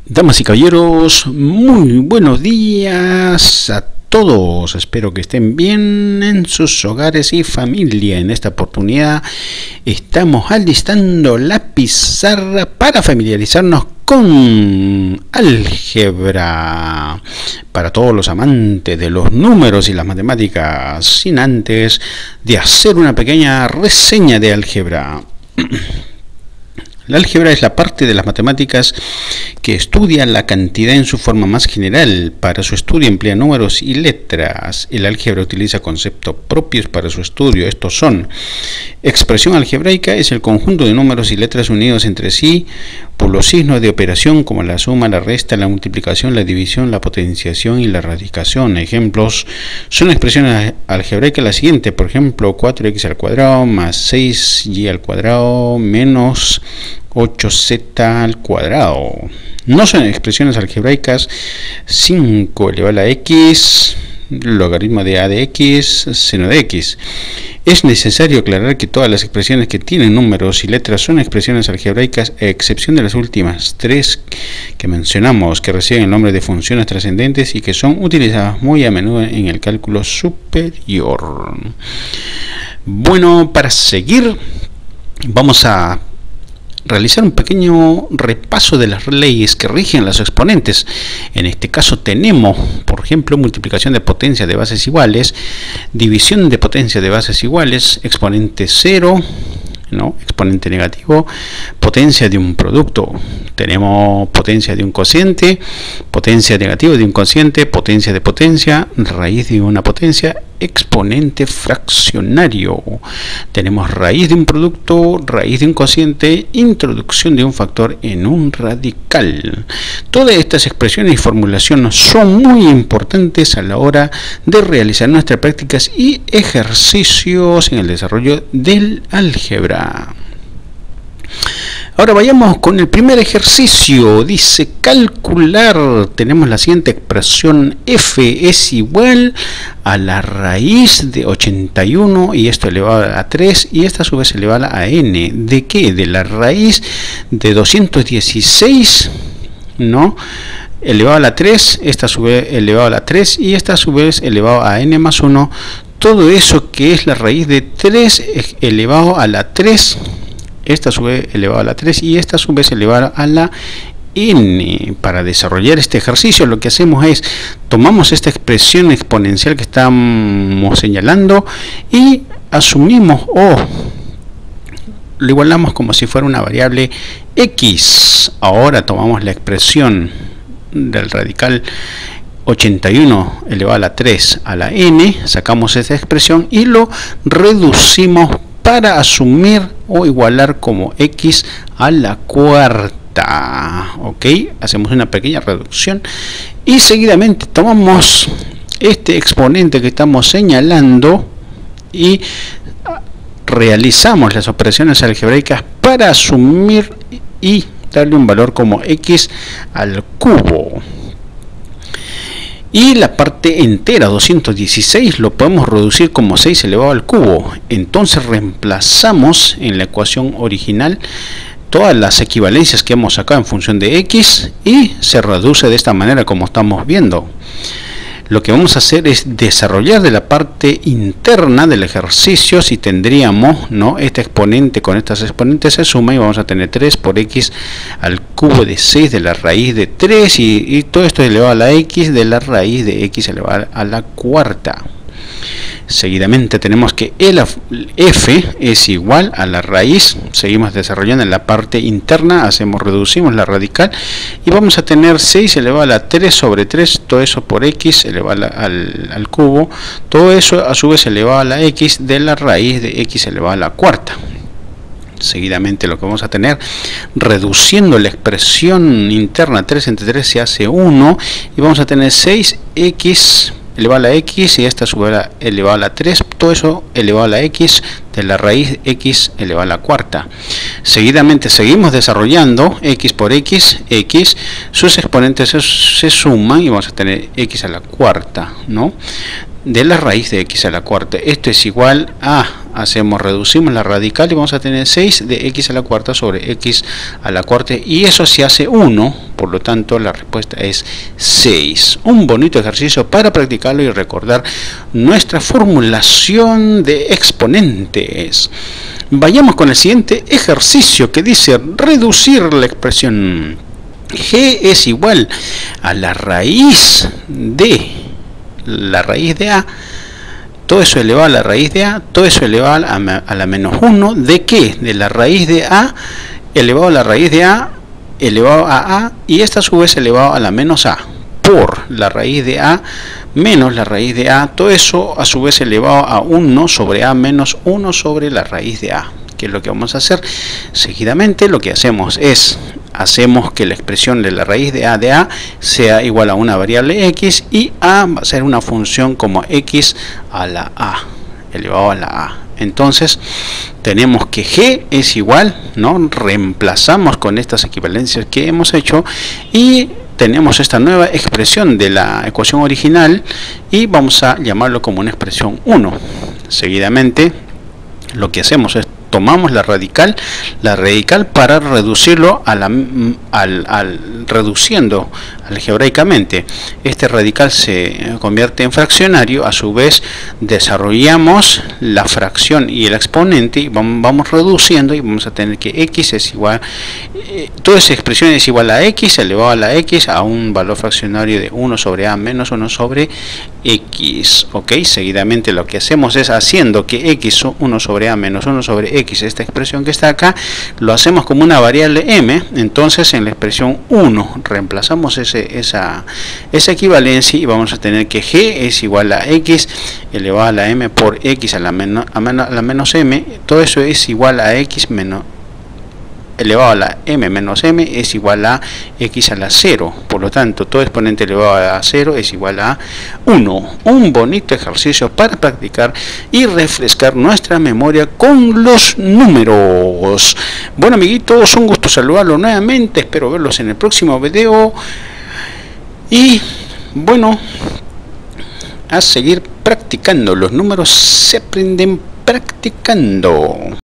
Damas y caballeros, muy buenos días a todos. Espero que estén bien en sus hogares y familia. En esta oportunidad estamos alistando la pizarra para familiarizarnos con álgebra. Para todos los amantes de los números y las matemáticas, sin antes de hacer una pequeña reseña de álgebra. La álgebra es la parte de las matemáticas que estudia la cantidad en su forma más general. Para su estudio emplea números y letras. El álgebra utiliza conceptos propios para su estudio. Estos son: expresión algebraica es el conjunto de números y letras unidos entre sí por los signos de operación como la suma, la resta, la multiplicación, la división, la potenciación y la radicación. Ejemplos son expresiones algebraicas las siguientes, por ejemplo, 4x al cuadrado más 6y al cuadrado menos 8z al cuadrado. No son expresiones algebraicas 5 elevado a la x, logaritmo de a de x, seno de x. Es necesario aclarar que todas las expresiones que tienen números y letras son expresiones algebraicas, a excepción de las últimas tres que mencionamos, que reciben el nombre de funciones trascendentes y que son utilizadas muy a menudo en el cálculo superior. Bueno, para seguir vamos a realizar un pequeño repaso de las leyes que rigen los exponentes. En este caso tenemos, por ejemplo, multiplicación de potencias de bases iguales, división de potencias de bases iguales, exponente 0, exponente negativo, potencia de un producto. Tenemos potencia de un cociente, potencia negativa de un cociente, potencia de potencia, raíz de una potencia, exponente fraccionario. Tenemos raíz de un producto, raíz de un cociente, introducción de un factor en un radical. Todas estas expresiones y formulaciones son muy importantes a la hora de realizar nuestras prácticas y ejercicios en el desarrollo del álgebra. Ahora vayamos con el primer ejercicio. Dice calcular. Tenemos la siguiente expresión: f es igual a la raíz de 81 y esto elevado a 3 y esta a su vez elevada a n. ¿De qué? De la raíz de 216, elevado a la 3, esta a su vez elevado a la 3 y esta a su vez elevado a n más 1. Todo eso que es la raíz de 3 elevado a la 3, esta a su vez elevado a la 3 y esta a su vez elevado a la n. Para desarrollar este ejercicio lo que hacemos es tomamos esta expresión exponencial que estamos señalando y asumimos o lo igualamos como si fuera una variable x. Ahora tomamos la expresión del radical 81 elevado a la 3 a la n, sacamos esta expresión y lo reducimos para asumir o igualar como x a la cuarta. Ok, hacemos una pequeña reducción y seguidamente tomamos este exponente que estamos señalando y realizamos las operaciones algebraicas para asumir y darle un valor como x al cubo. Y la parte entera, 216, lo podemos reducir como 6 elevado al cubo. Entonces reemplazamos en la ecuación original todas las equivalencias que hemos sacado en función de x y se reduce de esta manera como estamos viendo. Lo que vamos a hacer es desarrollar de la parte interna del ejercicio. Si tendríamos este exponente con estas exponentes se suma y vamos a tener 3 por x al cubo de 6 de la raíz de 3 y todo esto es elevado a la x de la raíz de x elevado a la cuarta. Seguidamente tenemos que el f es igual a la raíz. Seguimos desarrollando en la parte interna, reducimos la radical y vamos a tener 6 elevado a la 3 sobre 3, todo eso por x elevado al cubo, todo eso a su vez elevado a la x de la raíz de x elevado a la cuarta. Seguidamente lo que vamos a tener, reduciendo la expresión interna 3 entre 3 se hace 1 y vamos a tener 6x elevado a la x y esta a su vez elevado a la 3, todo eso elevado a la x de la raíz x elevado a la cuarta. Seguidamente seguimos desarrollando x por x, sus exponentes se suman y vamos a tener x a la cuarta, de la raíz de x a la cuarta. Esto es igual a, reducimos la radical y vamos a tener 6 de x a la cuarta sobre x a la cuarta, y eso se hace 1, por lo tanto la respuesta es 6. Un bonito ejercicio para practicarlo y recordar nuestra formulación de exponentes. Vayamos con el siguiente ejercicio que dice reducir la expresión g es igual a la raíz de a, todo eso elevado a la raíz de a, todo eso elevado a la menos 1, ¿de qué? De la raíz de a elevado a la raíz de a elevado a, y esta a su vez elevado a la menos a, por la raíz de a menos la raíz de a, todo eso a su vez elevado a 1 sobre a menos 1 sobre la raíz de a. ¿Qué es lo que vamos a hacer? Seguidamente lo que hacemos es, hacemos que la expresión de la raíz de a sea igual a una variable x, y a va a ser una función como x a la a, elevado a la a. Entonces tenemos que g es igual, ¿no? Reemplazamos con estas equivalencias que hemos hecho y tenemos esta nueva expresión de la ecuación original y vamos a llamarlo como una expresión 1. Seguidamente lo que hacemos es tomamos la radical para reducirlo reduciendo algebraicamente. Este radical se convierte en fraccionario, a su vez desarrollamos la fracción y el exponente y vamos reduciendo y vamos a tener que x es igual, toda esa expresión es igual a x elevado a la x a un valor fraccionario de 1 sobre a menos 1 sobre x. Ok, seguidamente lo que hacemos es haciendo que x 1 sobre a menos 1 sobre x, esta expresión que está acá, lo hacemos como una variable m. Entonces en la expresión 1 reemplazamos esa equivalencia y vamos a tener que g es igual a x elevado a la m por x a la menos m. Todo eso es igual a x menos elevado a la m menos m es igual a x a la 0. Por lo tanto, todo exponente elevado a 0 es igual a 1. Un bonito ejercicio para practicar y refrescar nuestra memoria con los números. Bueno, amiguitos, un gusto saludarlos nuevamente. Espero verlos en el próximo video. Y bueno, a seguir practicando. Los números se aprenden practicando.